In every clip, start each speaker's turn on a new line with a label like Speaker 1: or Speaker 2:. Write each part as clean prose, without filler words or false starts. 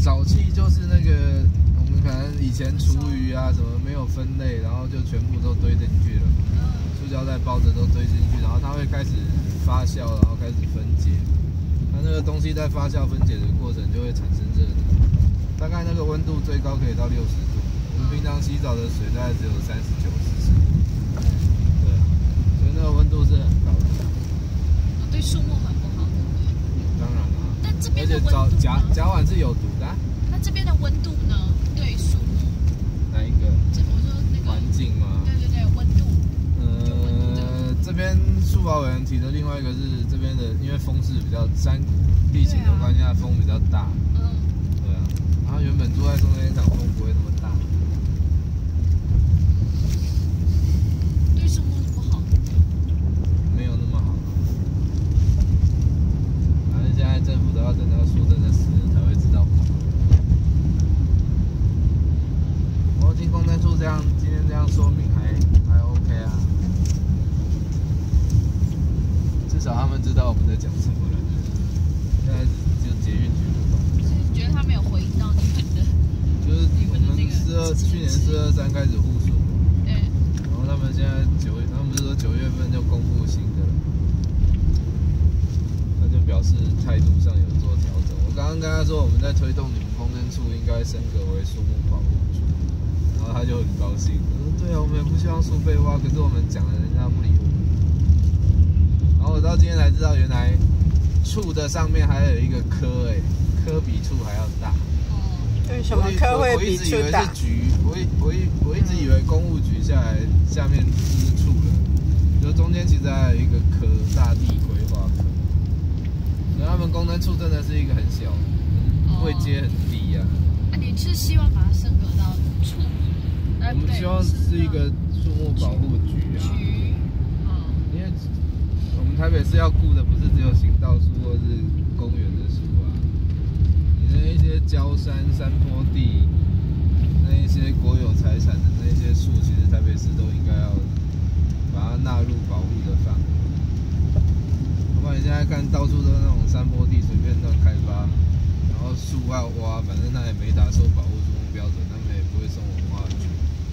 Speaker 1: 沼气就是那个我们可能以前厨余啊什么没有分类，然后就全部都堆进去了，塑胶袋包着都堆进去，然后它会开始发酵，然后开始分解。它那个东西在发酵分解的过程就会产生热能，大概那个温度最高可以到60度。我们平常洗澡的水大概只有39、40度。对啊，所以那个温度是很高的。
Speaker 2: 对树木很不好。
Speaker 1: 当然了。
Speaker 2: 但这边的温度，
Speaker 1: 甲烷是有毒的。
Speaker 2: 那这边的温度呢？对树木。
Speaker 1: 哪一个？
Speaker 2: 我说那个
Speaker 1: 环境吗？
Speaker 2: 对，温度。
Speaker 1: 这边树保委员提的另外一个是这边的，因为风势比较山谷地形的关系，它风比较大。对啊。然后原本住在中间场风不会那么大。
Speaker 2: 对树木不好。
Speaker 1: 没有那么好。反正现在政府都要等到树真的死了才会知道。我听公证处今天这样说明还 OK 啊。至少他们知道我们在讲什么了。现在就捷运局不懂。
Speaker 2: 所以你觉得他没有回应到你们的？
Speaker 1: 就是我们去年423开始互诉，
Speaker 2: 对。
Speaker 1: 然后他们现在他们不是说9月份就公布新的了，他就表示态度上有做调整。我刚刚跟他说我们在推动你们公证处应该升格为树木保护处，然后他就很高兴，他说对啊，我们也不希望树被挖，可是我们讲了人家不理我们。然后我到今天才知道，原来处的上面还有一个科，科比处还要大。
Speaker 3: 为什么科会比处大？
Speaker 1: 我一直以为公务局下面就是处了，就中间其实还有一个科，大地规划科。所以他们公证处真的是一个很小，位阶很低啊。
Speaker 2: 你是希望把它升格到处？
Speaker 1: 我们希望是一个树木保护局啊。因为我们台北市要顾的不是只有行道树或是公园的树啊，你那一些郊山、山坡地，那一些国有财产的那些树，其实台北市都应该要把它纳入保护的范围。不然你现在看到处都是那种山坡地随便乱开发，然后树要挖，反正它也没达受保护树木标准，他们也不会送文化局。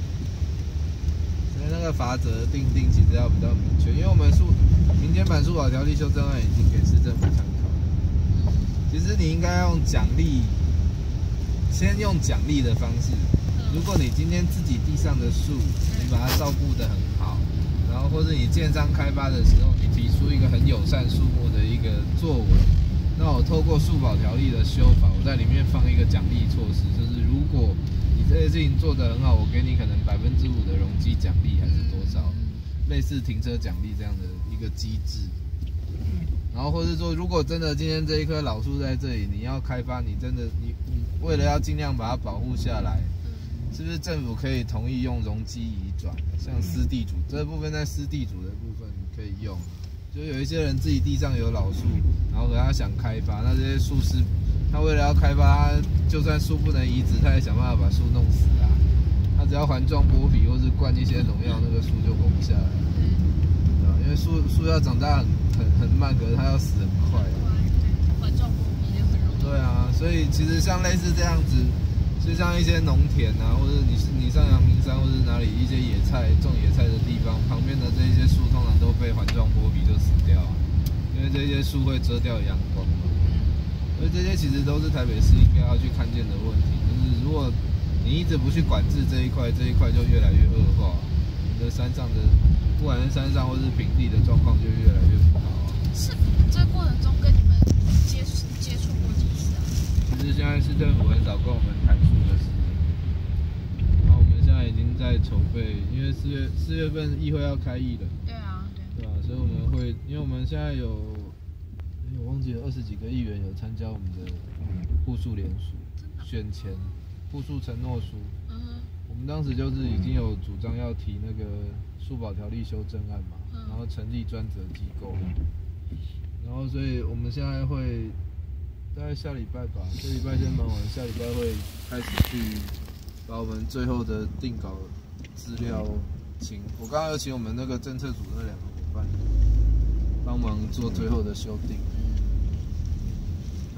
Speaker 1: 所以那个法则定其实要比较明确，因为我们民间版树保条例修正案已经给市政府参考了。其实你应该用奖励，先用奖励的方式。如果你今天自己地上的树，你把它照顾得很好，然后或者你建商开发的时候，你提出一个很友善树木的一个作为，那我透过树保条例的修法，我在里面放一个奖励措施，就是如果你这些事情做得很好，我给你可能5%的容积奖励，还是多少，类似停车奖励这样的一个机制。然后或是说，如果真的今天这一棵老树在这里，你要开发，你为了要尽量把它保护下来，是不是政府可以同意用容积移转？像私地主这部分，在私地主的部分可以用。就有一些人自己地上有老树，然后他想开发，那这些树是他为了要开发，就算树不能移植，他也想办法把树弄死啊。他只要环状剥皮或是灌一些农药，那个树就活不下来。对吧？因为树要长大很慢，可是它要死很快。
Speaker 2: 环状剥皮就很容易。
Speaker 1: 对啊，所以其实像类似这样子，就像一些农田啊，或者你上阳明山或者哪里一些种野菜的地方，旁边的这些树通常都被环状剥皮就死掉了，因为这些树会遮掉阳光嘛。所以这些其实都是台北市应该要去看见的问题，就是如果你一直不去管制这一块就越来越恶化，你的山上的不管是山上或是平地的状况就越来越不好。
Speaker 2: 是这个过程中跟你们接触过几次啊？
Speaker 1: 其实现在市政府很少跟我们谈树的事，然后我们现在已经在筹备，因为4月份议会要开议了。
Speaker 2: 对啊，
Speaker 1: 对吧？所以我们会，因为我们现在我忘记了20几个议员有参加我们的护树联署，选前护树承诺书。我们当时就是已经有主张要提那个树保条例修正案嘛，然后成立专责机构，然后所以我们现在会大概下礼拜吧，这礼拜先忙完，下礼拜会开始去把我们最后的定稿资料我刚刚有请我们那个政策组那2个伙伴帮忙做最后的修订。那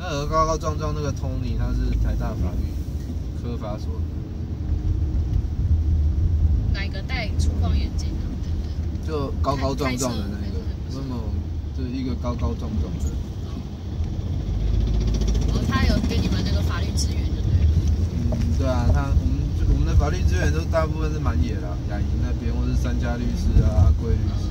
Speaker 1: 那高高壮壮那个 Tony， 他是台大法律科法所的。
Speaker 2: 哪一个戴粗框眼镜的？
Speaker 1: 就高高壮壮的那个，那么就是一个高高壮壮的。
Speaker 2: 哦，他有给你们那个法律资源，对不对？
Speaker 1: 对啊，我们的法律资源都大部分是满野啦，雅营那边或是三家律师啊、阿贵律师。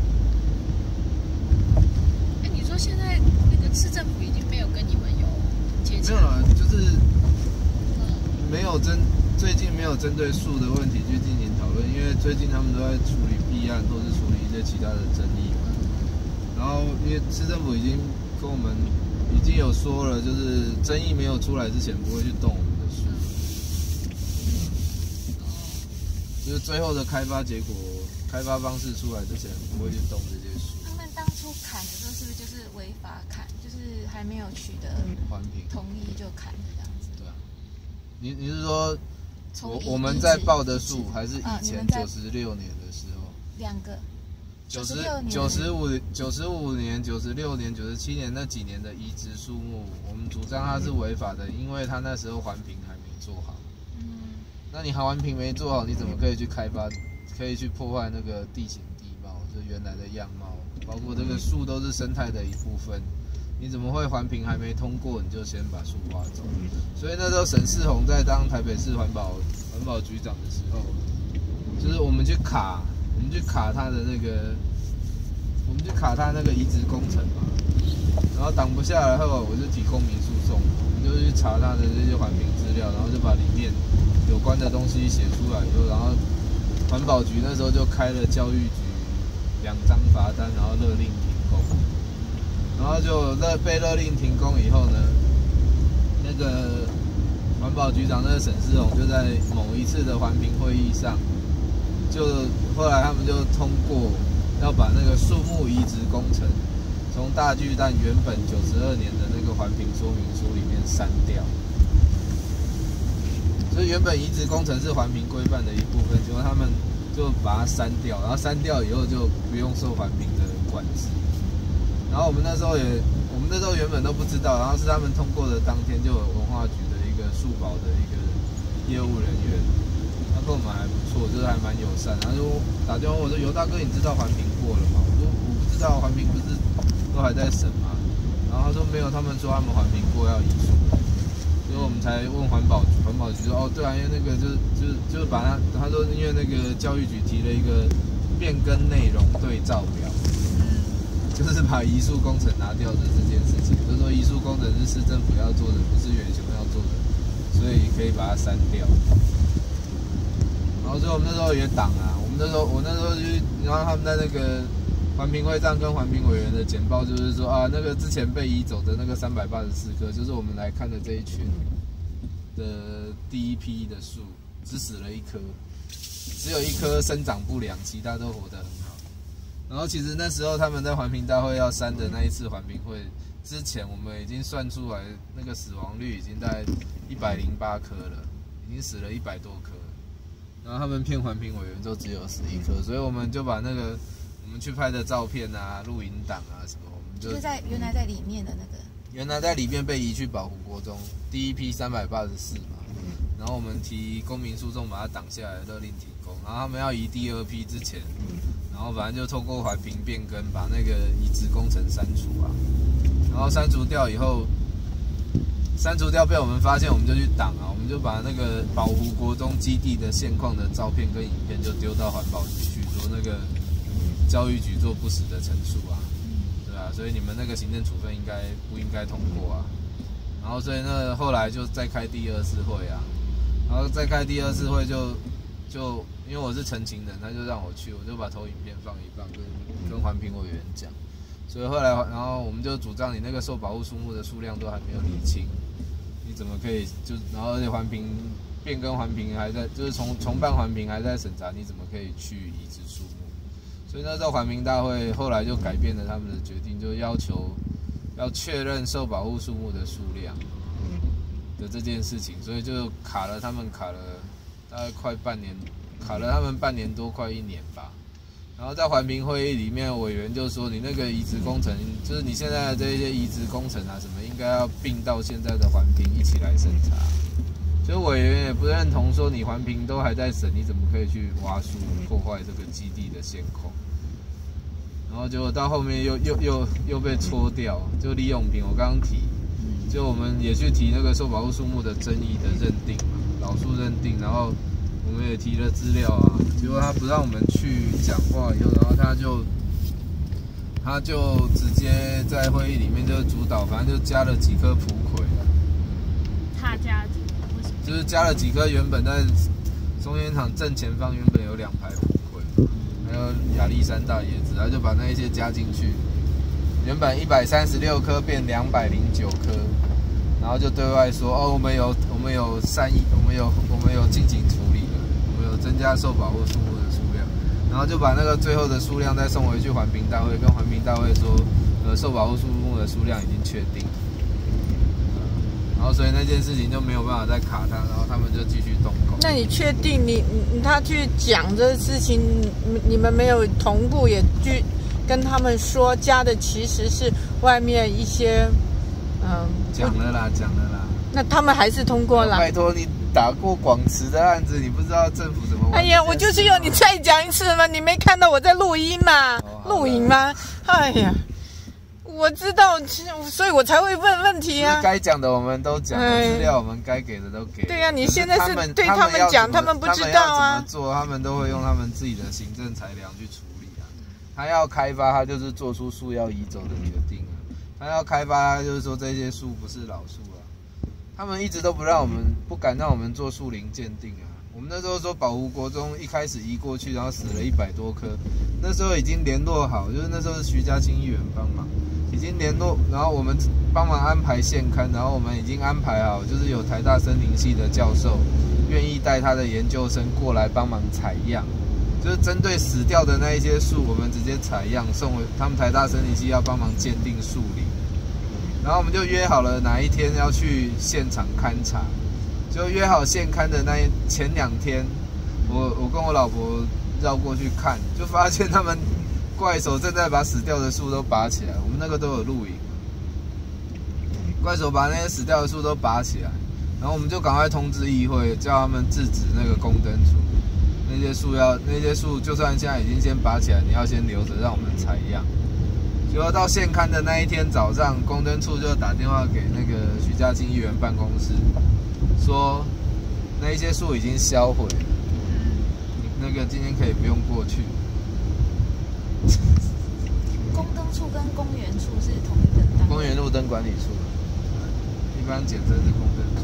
Speaker 2: 你说现在那个市政府已经没有跟你们有接洽？
Speaker 1: 没有啦，就是没有最近没有针对树的问题去进行讨论，因为最近他们都在处理弊案或是处理一些其他的争议嘛。然后因为市政府已经跟我们已经有说了，就是争议没有出来之前不会去动我们的树，就是最后的开发结果、开发方式出来之前不会去动这些树。
Speaker 2: 他们当初砍的时候是不是就是违法砍，就是还没有取得
Speaker 1: 环评
Speaker 2: 同意就砍的这样子？
Speaker 1: 对啊，你是说我们在报的树，还是以前96年的时候？
Speaker 2: 两个。
Speaker 1: 95年、96年、97年那几年的移植树木，我们主张它是违法的，因为它那时候环评还没做好。那你环评没做好，你怎么可以去开发？可以去破坏那个地形地貌，就原来的样貌，包括这个树都是生态的一部分。你怎么会环评还没通过，你就先把树挖走？所以那时候沈世宏在当台北市环保局长的时候，就是我们去卡他的那个，我们去卡他那个移植工程嘛，然后挡不下来后，我就提公民诉讼，我们就去查他的这些环评资料，然后就把里面有关的东西写出来以后，然后环保局那时候就开了教育局2张罚单，然后勒令停工，然后就被勒令停工以后呢，那个环保局长那个沈世宏就在某一次的环评会议上。就后来他们就通过要把那个树木移植工程从大巨蛋原本92年的那个环评说明书里面删掉，所以原本移植工程是环评规范的一部分，结果他们就把它删掉，然后删掉以后就不用受环评的管制。然后我们那时候原本都不知道，然后是他们通过的当天就有文化局的一个树保的一个业务人员。跟我们还不错，就是还蛮友善。然后就打电话我说：“尤大哥，你知道环评过了吗？”我说：“我不知道，环评不是都还在审吗？”然后他说：“没有，他们说他们环评过要移树。”所以我们才问环保局说：“哦，对啊，因为那个就是把他说因为那个教育局提了一个变更内容对照表，就是把移树工程拿掉的这件事情，就是说移树工程是市政府要做的，不是远雄要做的，所以可以把它删掉。”然后所以我们那时候也挡啊，我那时候就，然后他们在那个环评会上跟环评委员的简报，就是说啊，那个之前被移走的那个384棵，就是我们来看的这一群的第一批的树，只死了1棵，只有1棵生长不良，其他都活得很好。然后其实那时候他们在环评大会要删的那一次环评会之前，我们已经算出来那个死亡率已经在108棵了，已经死了100多棵。然后他们骗环评委员就只有11棵，所以我们就把那个我们去拍的照片啊、录影档啊什么，我们
Speaker 2: 就是在原来在里面的那个，
Speaker 1: 原来在里面被移去保护国中，第一批384嘛，然后我们提公民诉讼把它挡下来，勒令停工。然后他们要移第2批之前，然后反正就透过环评变更把那个移植工程删除啊，然后删除掉以后。删除掉被我们发现，我们就去挡啊，我们就把那个保湖国中基地的现况的照片跟影片就丢到环保局去，说那个教育局做不实的陈述啊，对啊，所以你们那个行政处分不应该通过啊？然后所以那后来就再开第2次会啊，然后再开第2次会就因为我是陈情人，他就让我去，我就把投影片放一放，跟环评委员讲，所以后来然后我们就主张你那个受保护树木的数量都还没有理清。你怎么可以然后而且环评变更环评还在，就是重办环评还在审查，你怎么可以去移植树木？所以那时候环评大会后来就改变了他们的决定，就要求要确认受保护树木的数量的这件事情，所以就卡了大概快半年，卡了他们半年多快1年吧。 然后在环评会议里面，委员就说你那个移植工程，就是你现在的这些移植工程啊什么，应该要并到现在的环评一起来审查。所以委员也不认同说你环评都还在审，你怎么可以去挖树破坏这个基地的现况？然后结果到后面又被戳掉，就李永平我刚刚提，就我们也去提那个受保护树木的争议的认定嘛，老树认定，然后。我们也提了资料啊，结果他不让我们去讲话，以后然后他就直接在会议里面就主导，反正就加了几棵蒲葵。
Speaker 2: 他加了几棵？为什么？
Speaker 1: 就是加了几棵原本在松烟厂正前方原本有2排蒲葵，还有亚历山大椰子，他就把那一些加进去，原本136棵变209棵。然后就对外说哦，我们有善意，我们有进行处理了，我们有增加受保护树木的数量，然后就把那个最后的数量再送回去环评大会，跟环评大会说，受保护树木的数量已经确定，然后所以那件事情就没有办法再卡他，然后他们就继续动工。
Speaker 3: 那你确定他去讲这事情，你们没有同步也去跟他们说加的其实是外面一些。
Speaker 1: 讲了啦。
Speaker 3: 那他们还是通过了。
Speaker 1: 拜托你打过广慈的案子，你不知道政府怎么玩。
Speaker 3: 哎呀，我就是要你再讲一次嘛！你没看到我在录音吗？录影吗？哎呀，我知道，所以我才会问问题啊。
Speaker 1: 该讲的我们都讲了，资料我们该给的都给了。
Speaker 3: 对呀，你现在是对他们讲，他们不知道啊。
Speaker 1: 怎么做，他们都会用他们自己的行政裁量去处理啊。他要开发，他就是做出树要移走的决定啊。他要开发，就是说这些树不是老树啊，他们一直都不敢让我们做树龄鉴定啊。我们那时候说宝湖国中一开始移过去，然后死了100多棵，那时候已经联络好，就是那时候是徐家清议员帮忙，已经联络，然后我们帮忙安排现刊，然后我们已经安排好，就是有台大森林系的教授愿意带他的研究生过来帮忙采样。就是针对死掉的那一些树，我们直接采样送回他们台大森林系要帮忙鉴定树龄，然后我们就约好了哪一天要去现场勘察，就约好现勘的前2天，我跟我老婆绕过去看，就发现他们怪手正在把死掉的树都拔起来，我们那个都有录影，怪手把那些死掉的树都拔起来，然后我们就赶快通知议会，叫他们制止那个供灯处。那些树就算现在已经先拔起来，你要先留着让我们采样。结果到现勘的那一天早上，供灯处就打电话给那个徐家清议员办公室，说那一些树已经销毁了，那个今天可以不用过去。
Speaker 2: 供灯处跟公园处是同一个单位。
Speaker 1: 公园路灯管理处，一般简称是供灯处。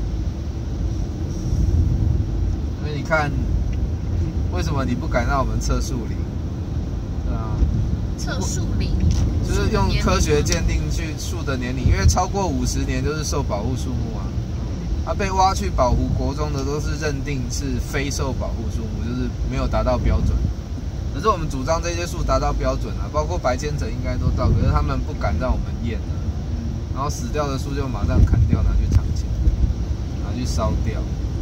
Speaker 1: 所以你看。为什么你不敢让我们测树龄？对啊，
Speaker 2: 测树龄
Speaker 1: 就是用科学鉴定去树的年龄，因为超过50年就是受保护树木啊。它被挖去宝湖国中的都是认定是非受保护树木，就是没有达到标准。可是我们主张这些树达到标准啊，包括白千层应该都到，可是他们不敢让我们验啊。然后死掉的树就马上砍掉，拿去藏起来，拿去烧掉。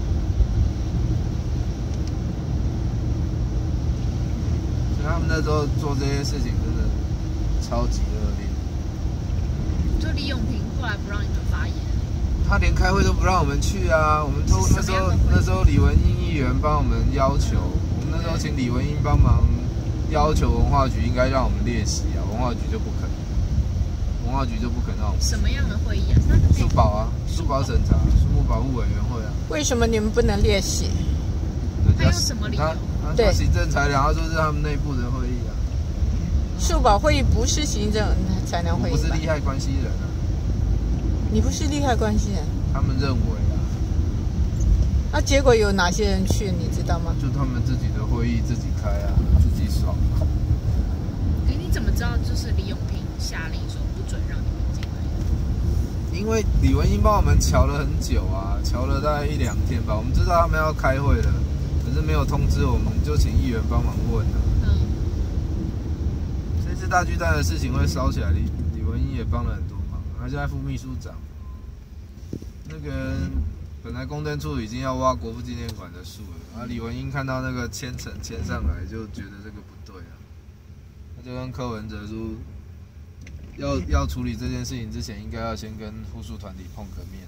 Speaker 1: 他们那时候做这些事情真的超级恶劣。
Speaker 2: 就李永平后来不让你们发言，
Speaker 1: 他连开会都不让我们去啊！我们都那时候李文英议员帮我们要求，我们那时候请李文英帮忙要求文化局应该让我们列席啊，文化局就不肯，文化局就不肯让我们。
Speaker 2: 什么样的会议啊？
Speaker 1: 树保啊，树保审查，树木保护委员会啊。
Speaker 3: 为什么你们不能列席？
Speaker 2: 他有什么理由？
Speaker 1: 他行政裁量，他说是他们内部的会议啊。
Speaker 3: 树保会议不是行政裁量会议吧？
Speaker 1: 我不是利害关系人啊。
Speaker 3: 你不是利害关系人？
Speaker 1: 他们认为啊。
Speaker 3: 那结果有哪些人去？你知道吗？
Speaker 1: 就他们自己的会议自己开啊，自己爽。
Speaker 2: 你怎么知道就是李永平下令说不准让你们进来？
Speaker 1: 因为李文英帮我们瞧了很久啊，瞧了大概1、2天吧。我们知道他们要开会了。可是没有通知我们，就请议员帮忙问了。这次大巨蛋的事情会烧起来，李文英也帮了很多忙。他现在副秘书长，那个本来公灯处已经要挖国父纪念馆的树了，李文英看到那个签呈签上来，就觉得这个不对啊，他就跟柯文哲说，要处理这件事情之前，应该要先跟护树团体碰个面。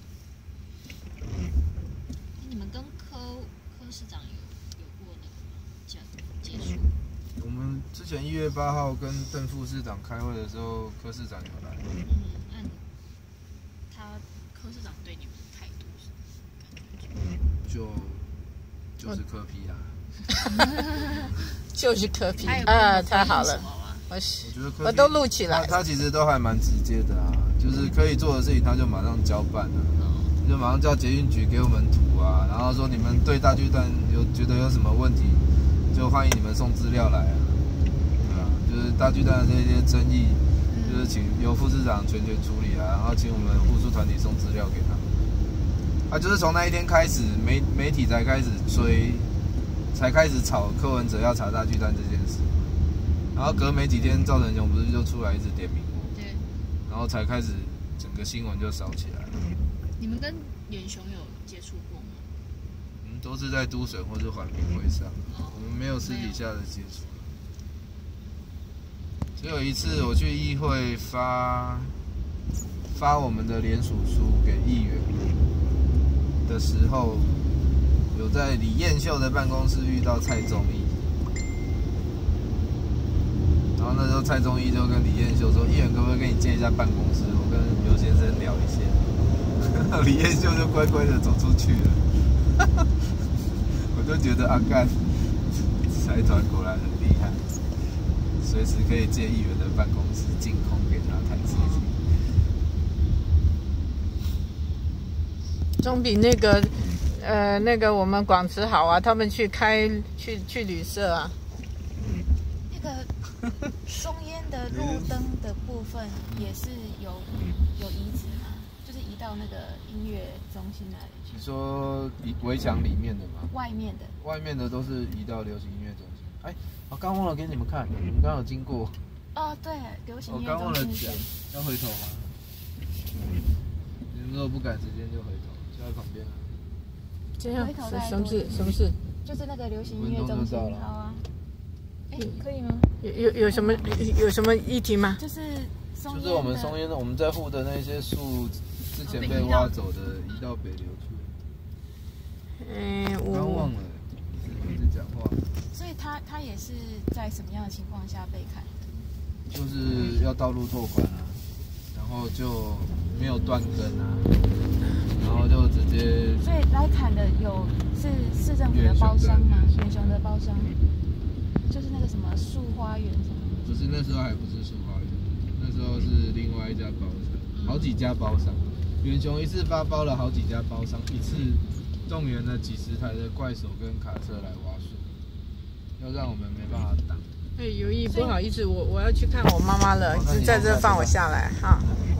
Speaker 2: 你们跟柯市长有过那个接触？
Speaker 1: 我们之前1月8号跟邓副市长开会的时候，柯市长有来。
Speaker 2: 那柯市长对你们的态度是什么？
Speaker 1: 就是柯批啦。
Speaker 3: 就是柯批
Speaker 2: 啊，
Speaker 3: 太好了。
Speaker 1: 我觉得
Speaker 3: 我都录起来。
Speaker 1: 他其实都还蛮直接的啊，就是可以做的事情他就马上交办了，就马上叫捷运局给我们图啊，然后说你们对大巨蛋觉得有什么问题，就欢迎你们送资料来啊，对吧？就是大巨蛋的这些争议，就是请由副市长全权处理啊，然后请我们护树团体送资料给他。啊，就是从那一天开始，媒体才开始追，才开始吵柯文哲要查大巨蛋这件事。然后隔没几天，赵成雄不是就出来一直点名我，
Speaker 2: 对，
Speaker 1: 然后才开始整个新闻就烧起来了。
Speaker 2: 你们跟远雄有接触过吗？
Speaker 1: 我们都是在都审或是环评会上，我们没有私底下的接触。只有一次我去议会发我们的联署书给议员的时候，有在李彦秀的办公室遇到蔡宗义。然后那时候蔡宗义就跟李彦秀说：“议员可不可以跟你借一下办公室？我跟刘先生聊一下。”李彦秀就乖乖的走出去了。我就觉得干，财团果然很厉害，随时可以借议员的办公室净空给他谈事情。
Speaker 3: 总比那个我们广慈好啊，他们去旅社啊。
Speaker 4: 那个松烟的路灯的部分也是有移植吗？就是移到那个音乐中心那里去。
Speaker 1: 你说围墙里面的吗？
Speaker 4: 外面的。
Speaker 1: 外面的都是移到流行音乐中心。哎，我刚忘了给你们看，我们刚有经过。
Speaker 4: 哦，对，流行音乐
Speaker 1: 我刚忘了
Speaker 4: 中心
Speaker 1: 讲，要回头吗？你们如果不赶时间就回头，就在旁边啊。
Speaker 3: 这样什么事？
Speaker 4: 就是那个流行音乐中心。好啊。哎，可以吗？
Speaker 3: 有什么议题吗？
Speaker 4: 就是
Speaker 1: 我们松烟的，我们在护的那些树，之前被挖走的，移到北流去。我刚忘了，一直讲话。
Speaker 4: 所以他也是在什么样的情况下被砍的？
Speaker 1: 就是要道路拓宽啊，然后就没有断根啊，然后就直接。
Speaker 4: 所以来砍的是市政府的包商吗？远雄的包商。就是那个什么树花园什么？
Speaker 1: 不是，那时候还不是树花园，那时候是另外一家包商，好几家包商。远雄一次发包了好几家包商，一次动员了几十台的怪手跟卡车来挖树，要让我们没办法挡。
Speaker 3: 哎，有意不好意思，我要去看我妈妈了，就在这放我下来哈。